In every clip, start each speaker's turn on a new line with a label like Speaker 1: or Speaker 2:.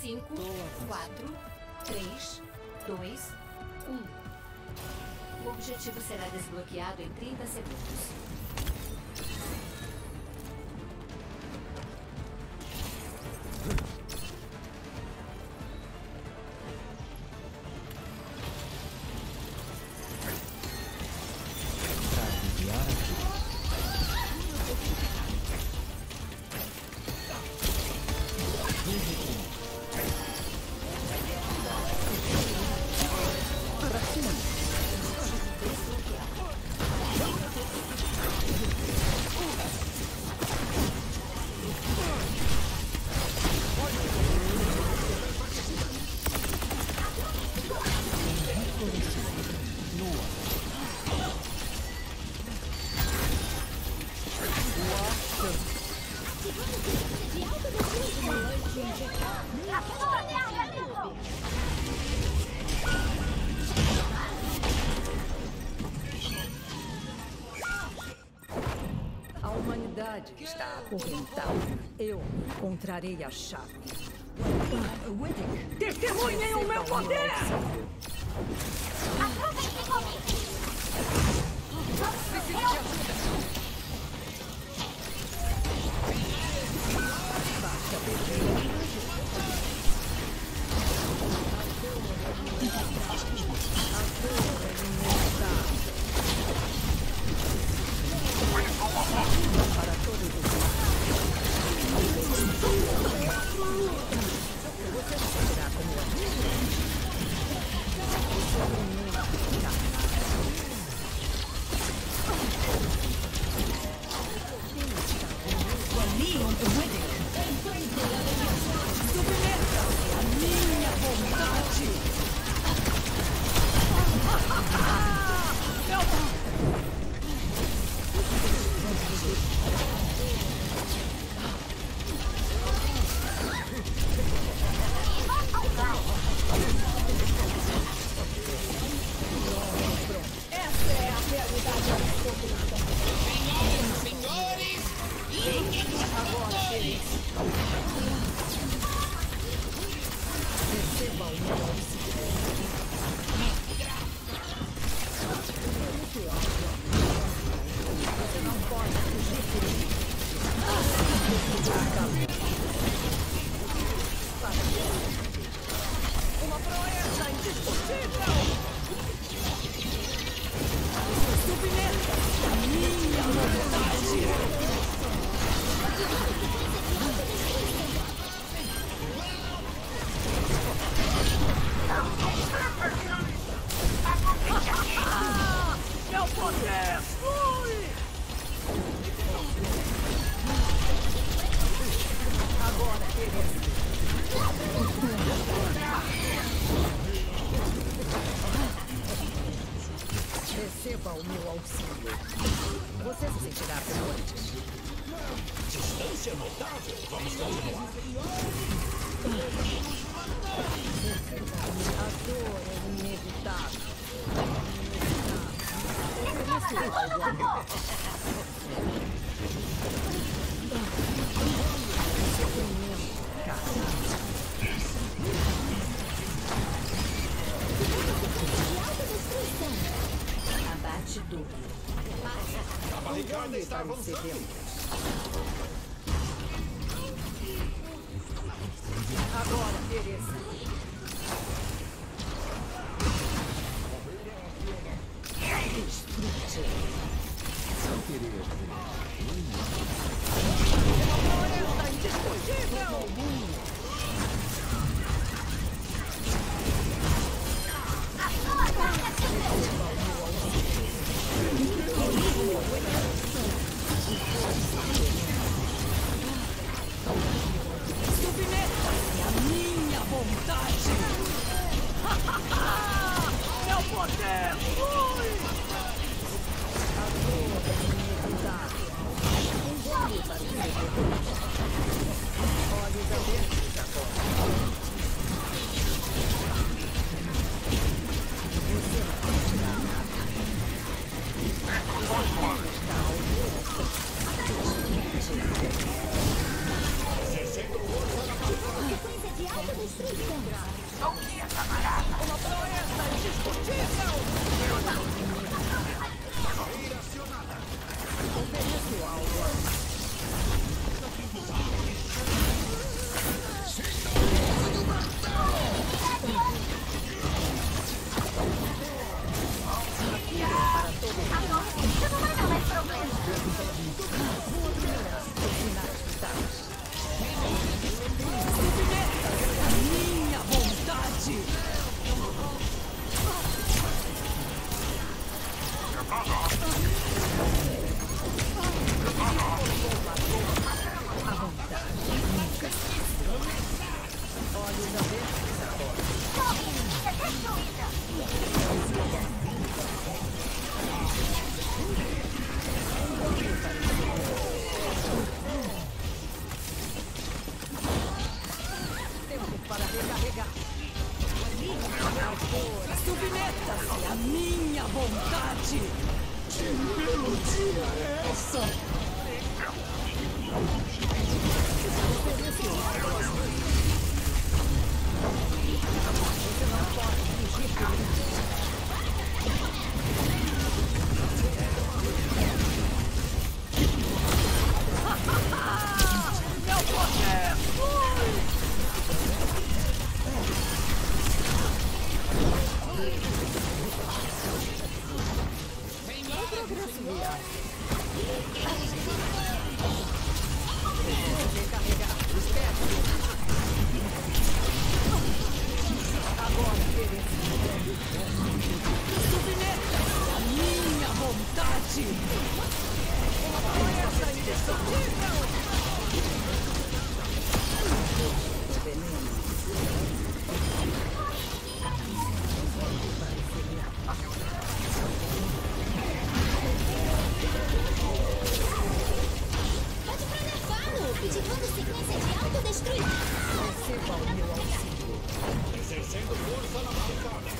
Speaker 1: 5, 4, 3, 2, 1. O objetivo será desbloqueado em 30 segundos.
Speaker 2: A humanidade está acorrentada. Eu encontrarei a chave. Testemunhem o meu poder!
Speaker 3: Aproveitem comigo!
Speaker 2: Para todos os você será como Leon Riddick. Submeta-se à minha vontade. Essa é a realidade absoluta.
Speaker 4: Senhores!
Speaker 2: Agora, Feliz. Receba o meu auxílio. Você não pode fugir por mim. Uma proeza indiscutível! Submeta-se à minha vontade! Meu poder flui! Agora, Teresa. Receba o meu auxílio. Você se sentirá como antes.
Speaker 4: Distância notável. Vamos continuar.
Speaker 2: A dor é inevitável.
Speaker 1: Abate duplo.
Speaker 4: A barricada está avançando.
Speaker 2: Agora, Teresa. Destrute.
Speaker 5: Sem querer.
Speaker 2: Floresta indiscutível! Submeta-se à minha vontade! Meu poder flui! A dor é inevitável. Vamos para o segundo. Olhos abertos agora. Você não pode tirar nada.
Speaker 3: Sequência de autodestruição.
Speaker 2: Ofereço algo a mais. Para todo mundo.
Speaker 3: Isso não vai dar mais problema.
Speaker 2: Vou terminar os sinais vitais.
Speaker 6: Minha vontade!
Speaker 2: A vontade nunca se esgota. Olhos abertos agora.
Speaker 3: Corrida destruída.
Speaker 2: Tempo para recarregar.
Speaker 6: Submeta-se à minha vontade!
Speaker 2: Você não pode fugir por isso.
Speaker 6: Meu poder flui!
Speaker 2: Progresso viário. Recarregar. Espera. Agora veremos.
Speaker 6: Submeta-se à minha vontade!
Speaker 2: Essa indestrutível! Veneno.
Speaker 3: Pode preservá-lo, ativando sequência de autodestruição.
Speaker 2: Receba o meu auxílio.
Speaker 4: Exercendo força na barricada.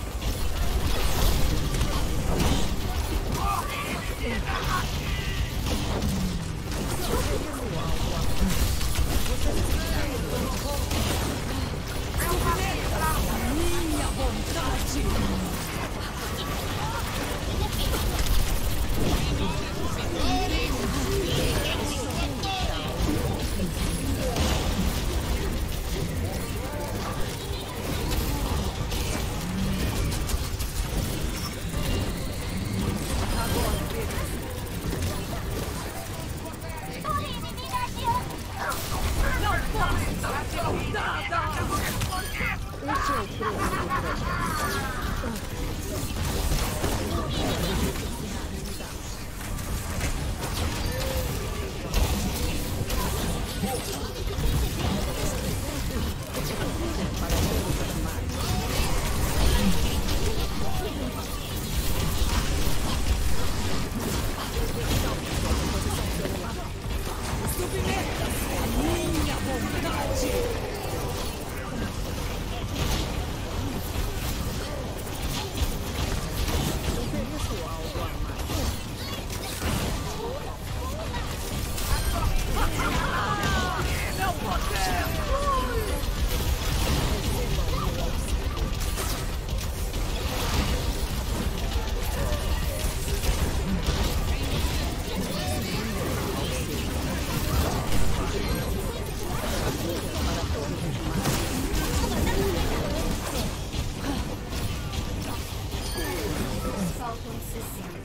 Speaker 6: Minha vontade!
Speaker 2: Esse é o preço do projeto. Para todos os animais.
Speaker 6: Submeta-se à minha vontade!
Speaker 2: Ofereço algo a mais.
Speaker 6: Meu poder flui!
Speaker 2: Receba o meu auxílio. Para todos os animais.
Speaker 1: Faltam 60